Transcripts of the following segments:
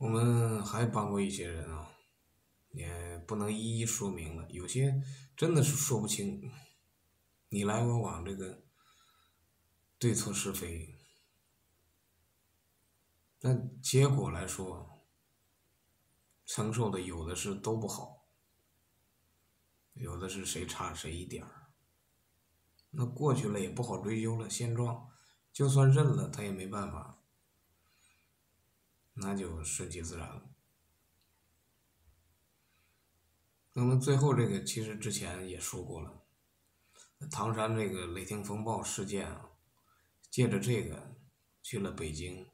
我们还帮过一些人啊，也不能一一说明了，有些真的是说不清，你来我往这个对错是非，但结果来说，承受的有的是都不好，有的是谁差谁一点儿，那过去了也不好追究了，现状就算认了，他也没办法，那就顺其自然了。那么最后这个其实之前也说过了，唐山这个雷霆风暴事件啊，借着这个去了北京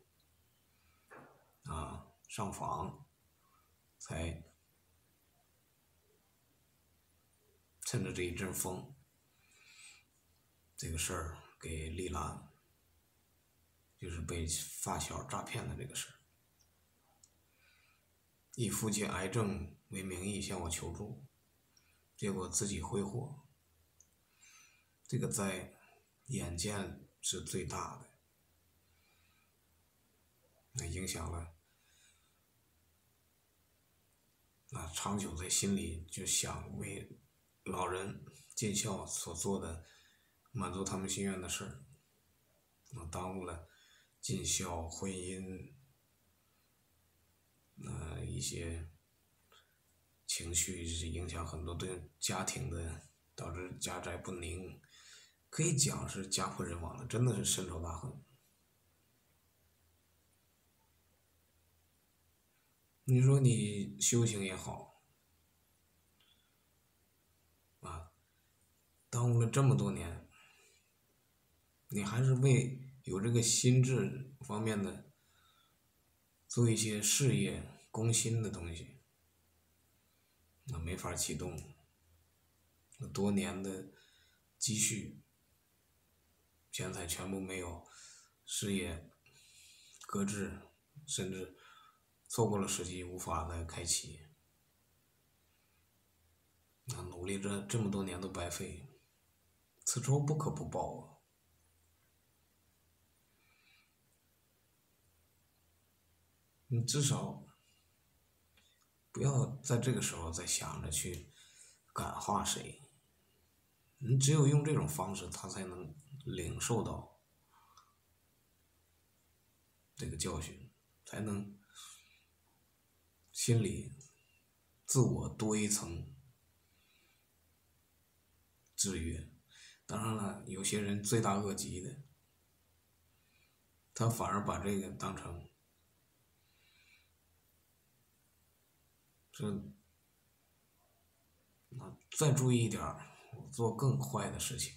啊上访，才趁着这一阵风，这个事儿给立了，就是被发小诈骗的这个事儿，以父亲癌症为名义向我求助，结果自己挥霍，这个灾眼见是最大的，那影响了，那长久在心里就想为老人尽孝所做的满足他们心愿的事儿，耽误了尽孝、婚姻，一些情绪影响很多对家庭的，导致家宅不宁，可以讲是家破人亡了，真的是深仇大恨。你说你修行也好啊，耽误了这么多年，你还是为有这个心智方面的做一些事业攻心的东西，那没法启动，那多年的积蓄钱财全部没有，事业搁置，甚至错过了时机无法再开启，那努力这么多年都白费，此仇不可不报啊！你至少不要在这个时候再想着去感化谁，你只有用这种方式，他才能领受到这个教训，才能心里自我多一层制约。当然了，有些人罪大恶极的，他反而把这个当成这再注意一点儿，做更坏的事情，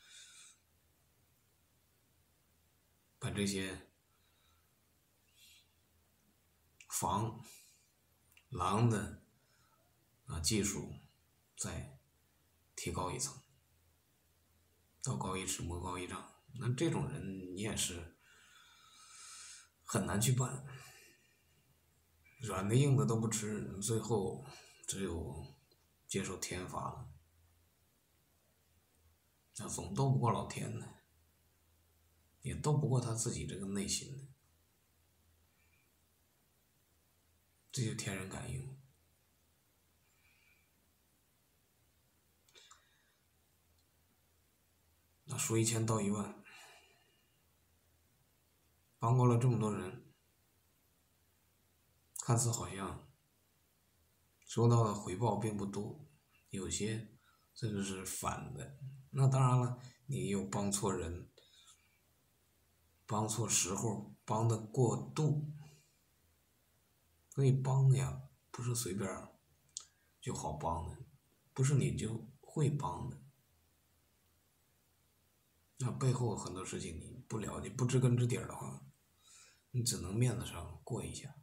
把这些防狼的技术再提高一层，道高一尺，魔高一丈。那这种人你也是很难去办，软的硬的都不吃，最后只有接受天罚了。那总斗不过老天呢，也斗不过他自己这个内心的，这就天人感应。那说1000道10000，帮过了这么多人，看似好像收到的回报并不多，有些甚至是反的。那当然了，你有帮错人，帮错时候，帮的过度，所以帮的呀，不是随便就好帮的，不是你就会帮的。那背后很多事情你不了解、不知根知底的话，你只能面子上过一下。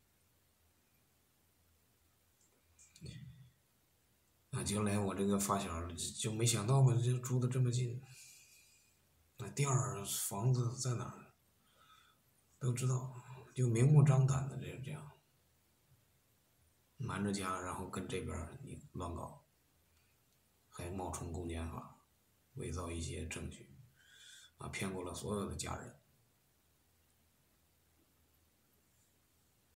就连我这个发小就没想到吧，就住的这么近，那店儿房子在哪儿都知道，就明目张胆的这样瞒着家，然后跟这边你乱搞，还冒充公检法，伪造一些证据，骗过了所有的家人。